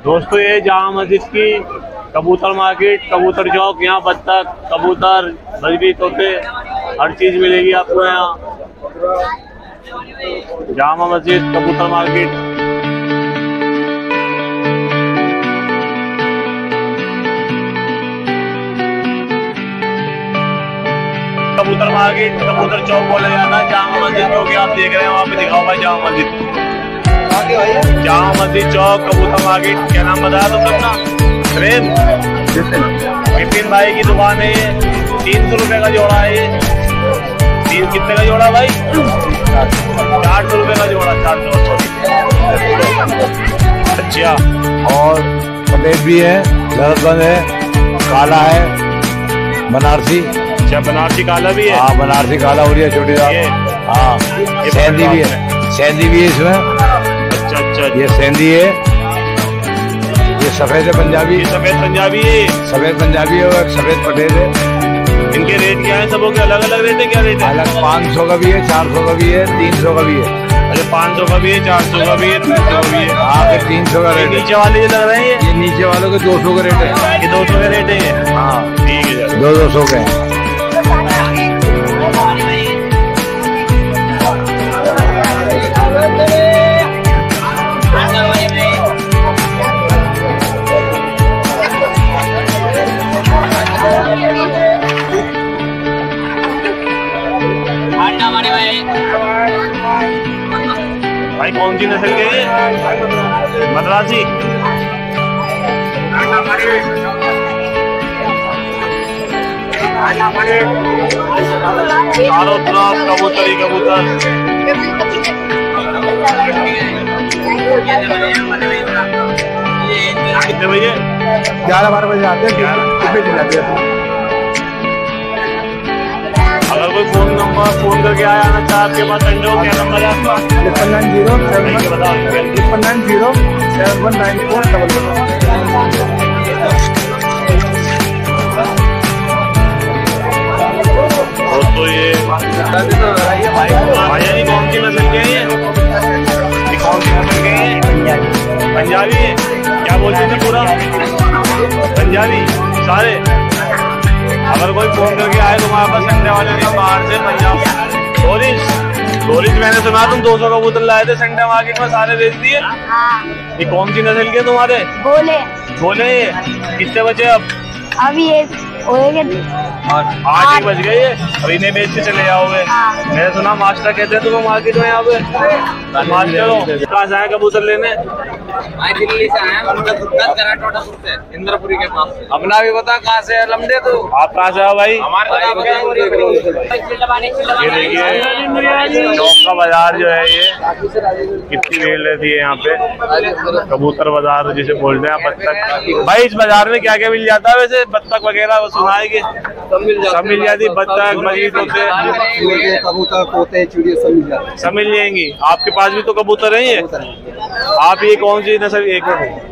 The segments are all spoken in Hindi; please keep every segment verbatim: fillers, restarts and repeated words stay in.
दोस्तों ये जामा मस्जिद की कबूतर मार्केट, कबूतर चौक, यहाँ बत्तख, कबूतर, बजरी, तोते हर चीज मिलेगी आपको यहाँ। जामा मस्जिद कबूतर मार्केट। कबूतर मार्केट, कबूतर चौक बोला जाता है। जामा मस्जिद जो कि आप देख रहे हैं वहाँ पे दिखाओ भाई जामा मस्जिद। जामा मस्जिद चौक, कबूतर मार्केट। क्या नाम बताया तुम अपना? प्रेम विपिन भाई की दुकान है ये। तीन सौ रुपए का जोड़ा है ये। तीन कितने का जोड़ा भाई? चार सौ रुपए का जोड़ा। चार सौ अच्छा। और सफेद भी है, जरूरतमंद है, काला है, बनारसी। अच्छा बनारसी काला भी है? हाँ बनारसी काला हो रही है छोटी दाल। हाँ सेंधी भी है, सेंधी भी है इसमें। अच्छा अच्छा ये सेंधी है, ये सफेद है पंजाबी। ये सफेद पंजाबी है। सफेद पंजाबी है और सफेद पटेल है। इनके रेट क्या है? सबों के अलग अलग रेट है? क्या रेट है? अलग पाँच सौ का भी है, चार सौ का भी है, तीन सौ का भी है। अच्छा पाँच सौ का भी है, चार सौ का भी है, तीन सौ का भी है। हाँ फिर तीन सौ का रेट है। नीचे वाले जो लग रहे हैं ये नीचे वालों के दो सौ का रेट है। ये दो सौ का रेट है ये? हाँ ठीक है, दो दो सौ के हैं। भाई कौन सी नस्ल के ये? मद्रासी। चारों तरफ कबूतर ही कबूतर। कितने बजे? ग्यारह बारह बजे आते हैं। अगर कोई फोन नंबर फोन करके आया ना चाहे आपके पास संडे हो, क्या नंबर है आपका? Triple nine zero triple nine zero seven one nine four double one. दोस्तों ये भाई जी कौन सी नस्ल के हैं ये? कौन सी नस्ल के हैं? पंजाबी है। क्या बोलते थे पूरा? पंजाबी सारे। अगर कोई फोन करके आए तो हमारे पास संडे वाले दिन बाहर से पंजाब गोलिश गोलिश मैंने सुना तुम दो सौ कबूतर लाए थे संडे मार्केट में, सारे बेच दिए। ये कौन सी नस्ल के तुम्हारे? बोले बोले। कितने बचे अब? अभी ये आठ ही बज गए। अभी इन्हें बेच के चले जाओगे? मैंने सुना मास्टर कहते हैं तुम्हें मार्केट में यहाँ पे। मास्टर हो? कहाँ से आए कबूतर लेने? दिल्ली से आए, इंद्रपुरी के पास। अपना भी बता कहाँ से है लमडे तो? आप कहाँ से हो भाई? ये देखिए चौक का बाजार जो है ये कितनी भीड़ रहती है यहाँ पे। कबूतर बाजार जिसे बोलते हैं। बत्तख भाई इस बाजार में क्या क्या मिल जाता है वैसे? बत्तख वगैरह सुना है कि सब मिल जाती सब मिल जाती। बत्तख, बजरी, तोते, कबूतर, तोते, चिड़िया सब मिल जाते। सब मिल जाएंगी। आपके पास भी तो कबूतर है ये? आप ये कौन सी नस्ल? एक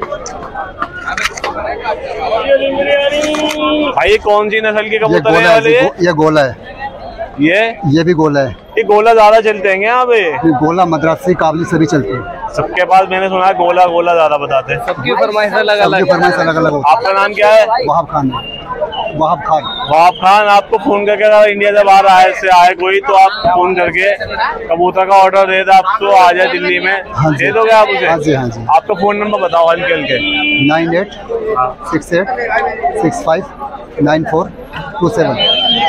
भाई ये कौन सी नस्ल के कबूतर है वाले? ये ये गोला है। ये ये भी गोला है। ये गोला ज्यादा चलते हैं यहाँ पे? ये गोला मद्रासी काबली सभी चलते हैं। सबके पास मैंने सुना है गोला गोला ज्यादा बताते हैं। सबकी फरमाइश अलग अलग सबकी फरमाइश अलग अलग होती आपका नाम क्या है? है। वहाब खान है। वहाब खान वहाब खान। आपको फोन करके अगर इंडिया से बाहर आए से आए कोई तो आप फोन करके कबूतर का ऑर्डर दे दे आपको आ जाए दिल्ली में। हाँ जी। दे दोगे आप उसे? हाँ जी हाँ जी। आपका फोन नंबर बताओ हल्के हल्के। Nine eight six eight six five nine four two seven.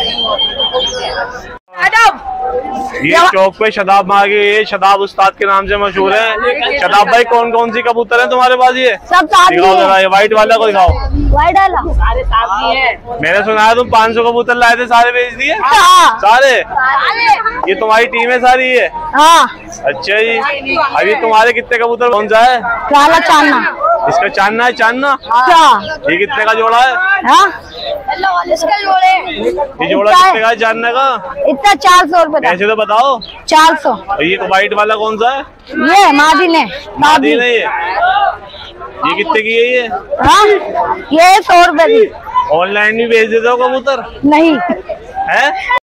ये चौक पे शदाब मार्केट, ये शदाब उस्ताद के नाम से मशहूर है। शदाब भाई कौन कौन सी कबूतर है तुम्हारे पास? ये सब दिखाओ जरा, ये व्हाइट वाला को दिखाओ। वाइट वाला मैंने सुना है तुम पाँच सौ कबूतर लाए थे, सारे बेच दिए? हाँ। सारे? ये तुम्हारी टीम है सारी ये? हाँ। अच्छा जी। अभी तुम्हारे कितने कबूतर? कौन सा है? काला चांदना। इसका चांदना है? चांदना क्या? ये कितने का जोड़ा है? हाँ? इसका जोड़े ये जोड़ा कितने का है जानने का? इतना चार सौ रुपए का। ऐसे तो बताओ। चार सौ। और ये व्हाइट वाला कौन सा है? ये मादी ने मादी ने। ये ये कितने की है ये? हाँ? ये सौ रुपए की। ऑनलाइन भी भेज देते हो कबूतर? नहीं है?